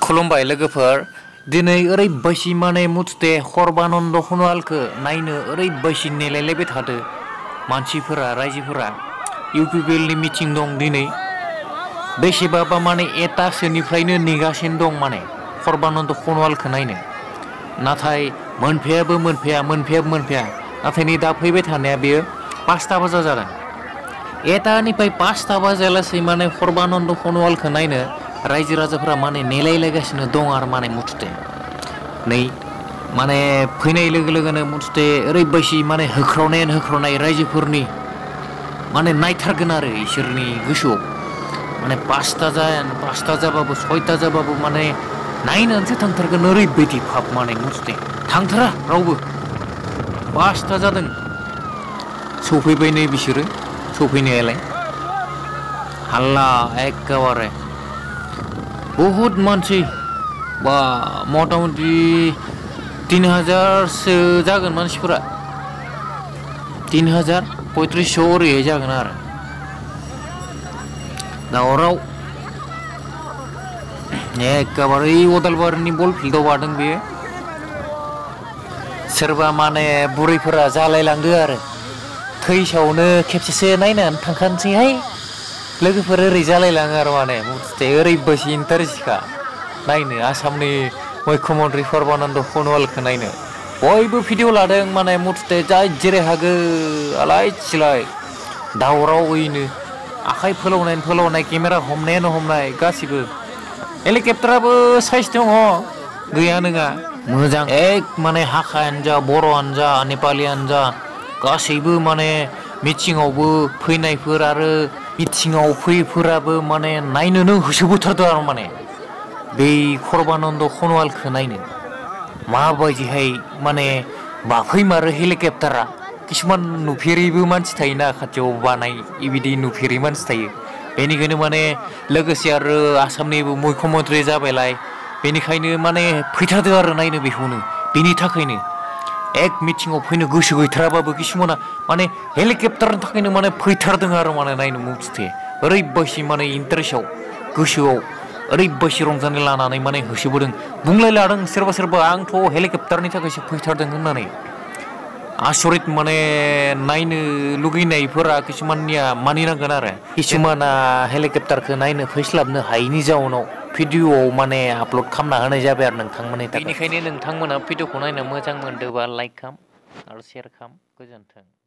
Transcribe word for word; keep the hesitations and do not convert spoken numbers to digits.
खुलुमबाय लोगोफोर दिनै ओरैबायसि माने मुथते सर्बानन्द सन'वालखौ नायनो ओरैबायसि नेलायलायबाय थादो मानसिफोरा रायजोफोरा इउपिपिएलनि मिटिं दं दिनै बेसेबाबा माने एटासोनिफ्रायनो नेगासिनो दं माने सर्बानन्द सन'वालखौ नायनो नाथाय मोनफैयाबो मोनफैया मोनफैयाबो मोनफैया नाथाय नै दा फैबाय थानाया बेयो पासता बाजा जादों एटानिफ्राय पासता बाजायालासै माने सर्बानन्द सन'वालखौ नायनो रायजो राजाफोरा माने नेलायलायगासिनो दं आरो माने मुथते नै माने फैनाय लोगो लोगोनो मुथते ओरैबायसि माने होख्रावनायानो होख्रावनाय रायजोफोरनि माने नायथारगोन आरो इसोरनि गोसोआव माने पासता जाया पासता जाबाबो सयता जाबाबो माने नायनानैसो थांथारगोन ओरैबायदि भाब माने मुथते थांथारा रावबो पासता जादों सफैबाय नै बिसोरो सफैनायालाय हाल्ला एखेबारे बहुत मानसि बा मथा मथि तीन हाजारसो जागोन मानसिफोरा तीन हाजार पयथ्रिसस' ओरैहाय जागोन आरो दावराव एखेबारे अदालबारिनि बल फिल्डआव बारदों बेयो सोरबा माने बुरैफोरा जालायलांदो आरो थैसावनो खेबसेसो नायनानै थांखानोसैहाय लोगोफोर ओरै जालायलाङो आरो माने मुथते ओरैबायसि इन्टारेस्टखा नायनो आसामनि मुख्यमन्त्रि सर्बानन्द सन'वालखौ नायनो बयबो भिडिअ लादों माने मुथते जाय जेरै हागो आलाय सिलाय दावरावैनो आखाइ फोलावनायनि फोलावनाय केमेरा हमनायानो हमनाय गासिबो हेलिकप्टाराबो साइज दङ गैया नङा मोजां एक माने हाखायानो जा बर'आनो जा नेपालियानो जा गासैबो माने मिटिङावबो फैनायफोर आरो मिटिङाव फैफोराबो माने नायनोनो होसोबोथारदों आरो माने बै सर्बानन्द सन'वालखौ नायनो माबायदिहाय माने बाफैमारो हेलिकप्टारा किसुमान नुफेरैबो मानसि थायोना खाथियाव बानाय बिदि नुफेरै मानसि थायो बेनिखायनो माने लोगोसे आरो आसामनिबो मुख्यमन्त्रि जाबायलाय बेनिखायनो माने फैथारदों आरो नायनो बेखौनो बेनि थाखायनो एक मिटिङाव फैनो गोसो गैथाराबाबो किसुमाना माने हेलिकप्टारनि थाखायनो माने फैथारदों आरो माने नायनो मुथते ओरैबायसि माने इन्टारेस्टआव गोसोआव ओरैबायसि रंजानाय लानानै माने होसोबोदों बुंलाय लादों सोरबा सोरबा आंथ' हेलिकप्टारनि थाखायसो फैथारदों होननानै आसरित माने नायनो लुगैनायफोरा किसुमाननिया मानिनांगोन आरो किसुमाना हेलिकप्टारखौ नायनो फैस्लाबनो हायैनि जाउनाव भिडिअआव माने आपल'ड खालामना होनाय जाबाय आरो नोंथांमोननि थाखाय बेनिखायनो नोंथांमोना भिडिअखौ नायनो मोजां मोनदोंबा लाइक खालाम आरो शेयार खालाम गोजोन्थों।